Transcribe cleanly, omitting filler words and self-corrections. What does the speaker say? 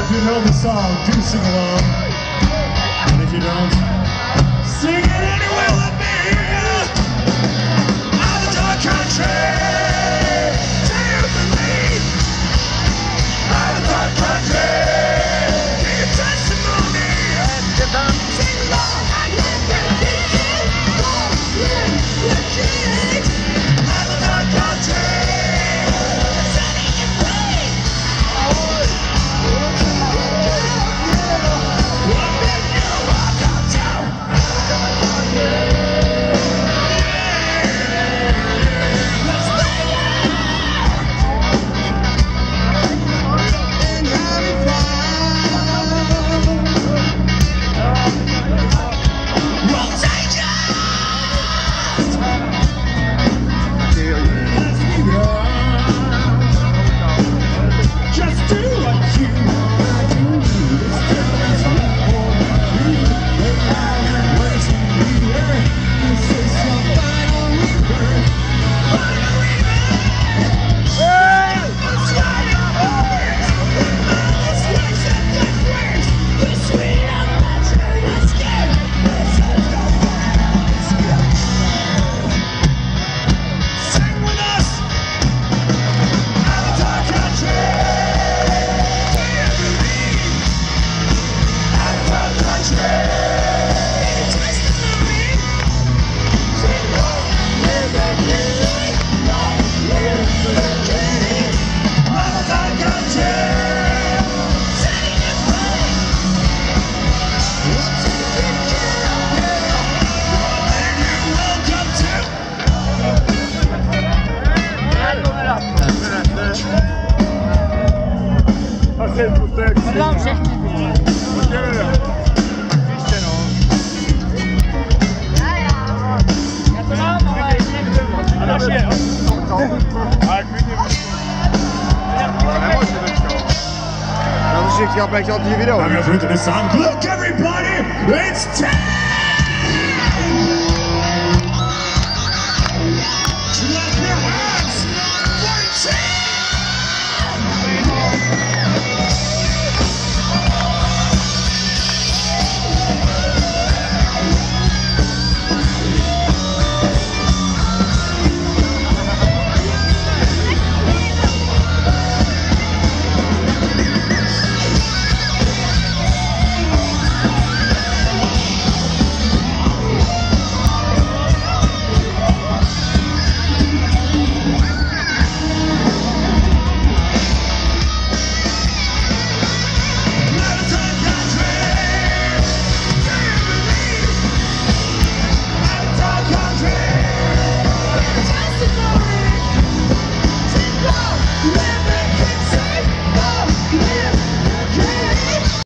If you know the song, do sing along. And if you don't, sing it anyway, let me hear you. Avatar Country, do you believe? Avatar Country, give your testimony. Sing along, I can't get it. Avatar Country. Dan zit je al bij je video. I'm gonna put this song. Look everybody, it's time!